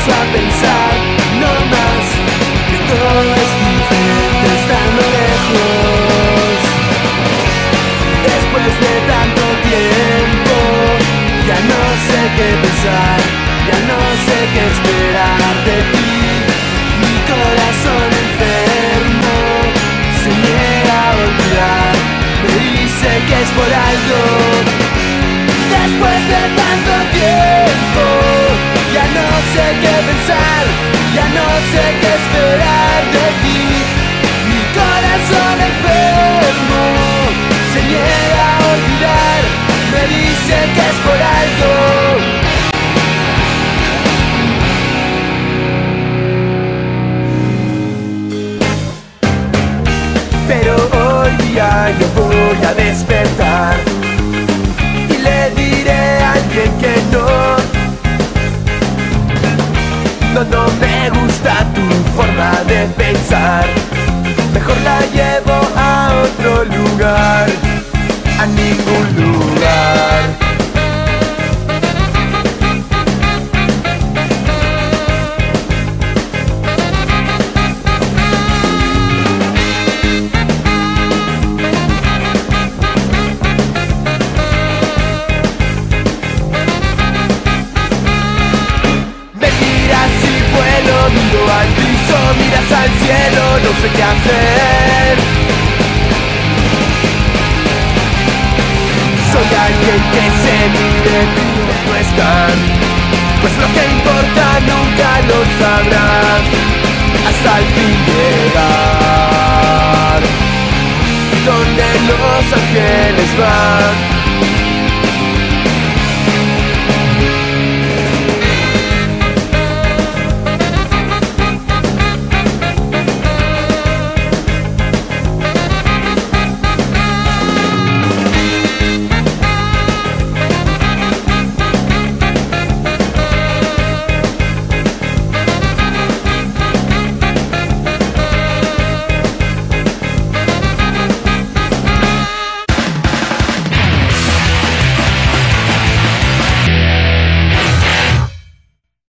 empiezo a pensar no más que todo es diferente estando lejos. Después de tanto tiempo ya no sé qué pensar, ya no sé qué esperar de ti. Mi corazón enfermo se niega a olvidar, me dice que es por algo. Después de tanto tiempo ya no sé qué pensar, ya no sé qué esperar de ti. Mi corazón enfermo se niega a olvidar, me dice que es por algo. Pero hoy día yo voy a despertar y le diré a alguien que no me gusta tu forma de pensar. Mejor la llevo a otro lugar, a ningún lugar. Miro al piso, miras al cielo, no sé qué hacer. Soy alguien que se mide, tuyos no están, pues lo que importa nunca lo sabrás hasta el fin llegar donde los ángeles van.